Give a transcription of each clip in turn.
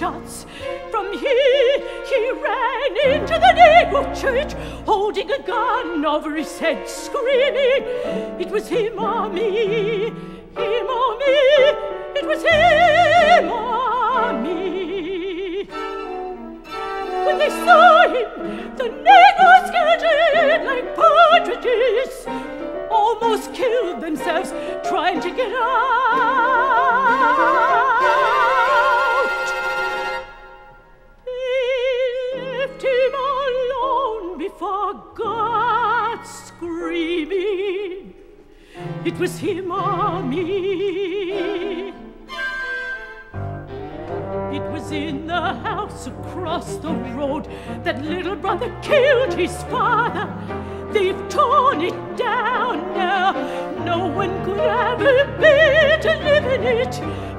shots. From here he ran into the neighborhood church, holding a gun over his head, screaming, it was him or me, him or me, it was him or me. When they saw him, the negroes scattered like partridges, almost killed themselves trying to get out. They left him alone before God, screaming, it was him or me. It was in the house across the road that little brother killed his father. They've torn it down now. No one could ever bear to live in it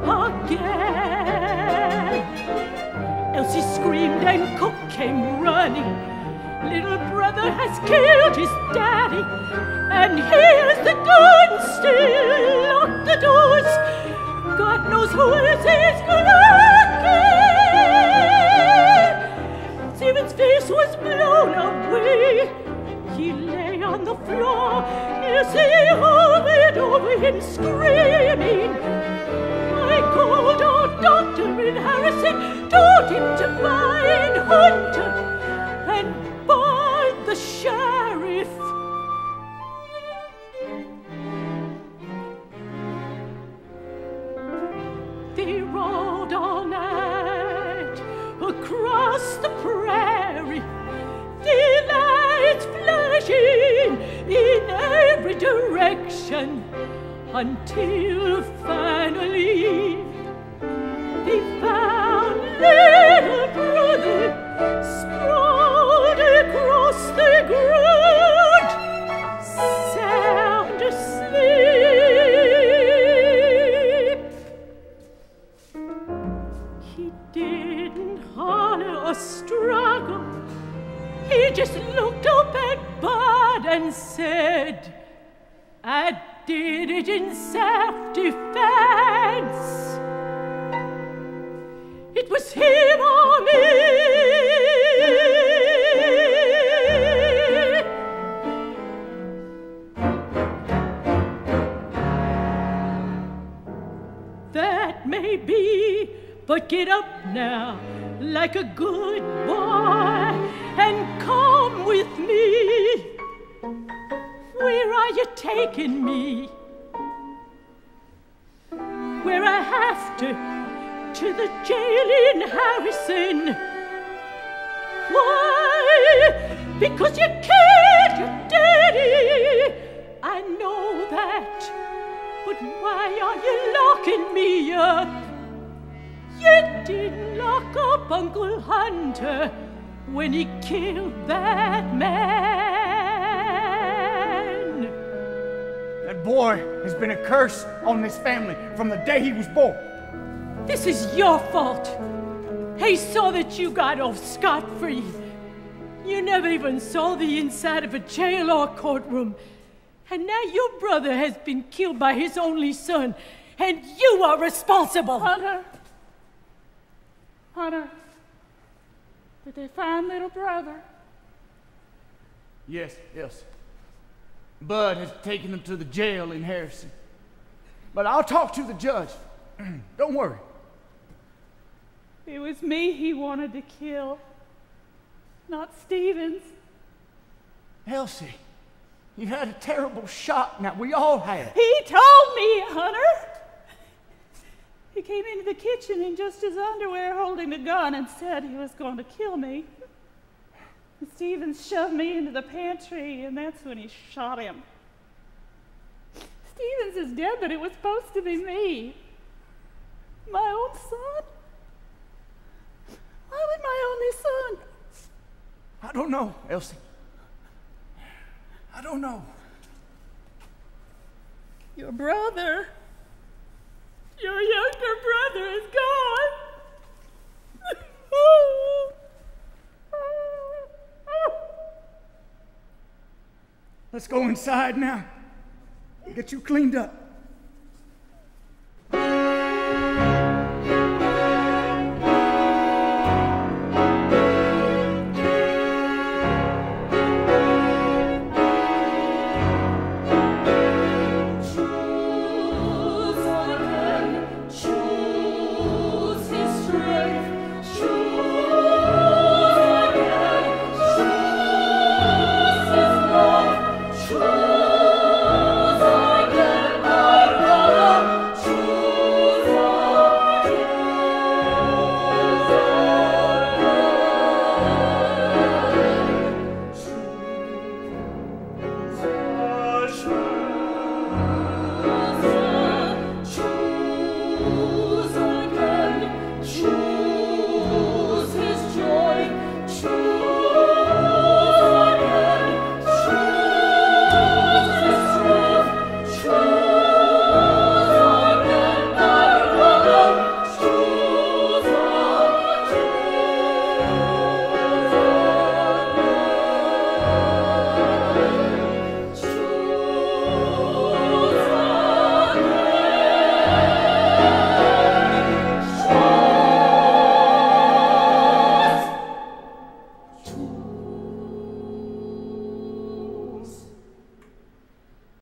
again. Elsie screamed and Cook came running. Little brother has killed his daddy, and here's the gun still. Lock the doors. God knows who else is gonna kill. Stephen's face was blown away. He lay on the floor as he hovered over him, screaming. My good old doctor in Harrison told him to find Hunter and find the sheriff. They rode all night across the prairie, the lights flashing in every direction, until finally they found little brother sprawled across the ground, sound asleep. He didn't holler or struggle. He just looked up at Bud and said, I did it in self-defense. It was him or me. That may be, but get up now like a good boy and come with me. Where are you taking me? Where I have to the jail in Harrison. Why? Because you killed your daddy. I know that. But why are you locking me up? You didn't lock up Uncle Hunter when he killed that man. That boy has been a curse on this family from the day he was born. This is your fault. He saw that you got off scot-free. You never even saw the inside of a jail or courtroom. And now your brother has been killed by his only son, and you are responsible. Hunter, did they find little brother? Yes. Bud has taken him to the jail in Harrison. But I'll talk to the judge. Don't worry. It was me he wanted to kill, not Stevens. Elsie, you had a terrible shock. Now, we all had. He told me, Hunter. He came into the kitchen in just his underwear holding a gun and said he was going to kill me. And Stevens shoved me into the pantry, and that's when he shot him. Stevens is dead, but it was supposed to be me. My own son? Why would my only son? I don't know, Elsie. I don't know. Your brother, your younger brother is gone. Let's go inside now. Get you cleaned up.